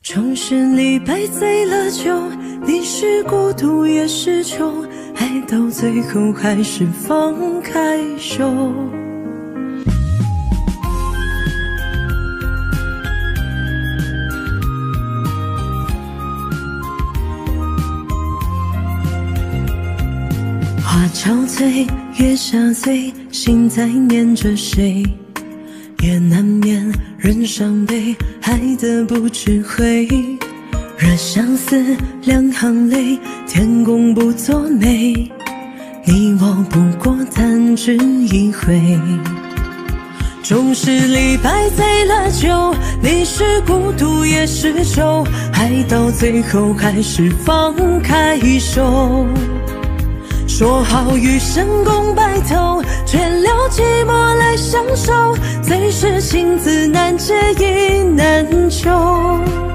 城市里败醉了酒，你是孤独也是愁，爱到最后还是放开手。花憔悴，月下醉，心在念着谁，也难免人伤悲，爱得不知悔。若相思两行泪，天公不作美，你我不过弹指一挥。终是里败醉了酒，你是孤独也是愁，爱到最后还是放开手。说好余生共白头，却留寂寞来相守，最是情字难解意难求。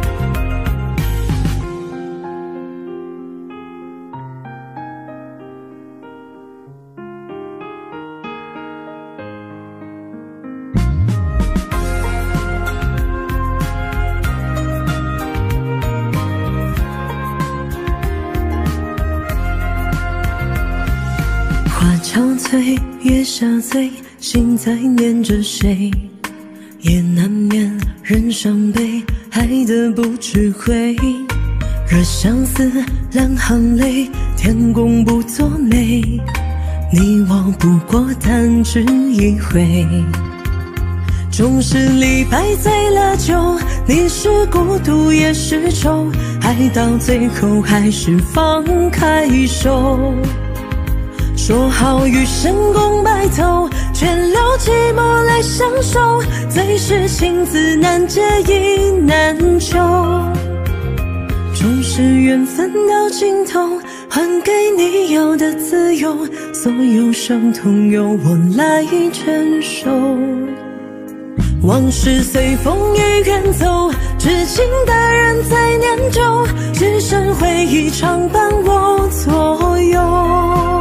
花憔悴，月下醉，心在念着谁，也难免人伤悲，爱得不知悔。若相思两行泪，天公不作美，你我不过弹指一挥。终是里败醉了酒，你是孤独也是愁，爱到最后还是放开手。说好余生共白头，却留寂寞来相守，最是情字难解意难求。终是缘分到尽头，还给你要的自由，所有伤痛由我来承受。往事随风雨远走，至今的人在念旧，只剩回忆常伴我左右。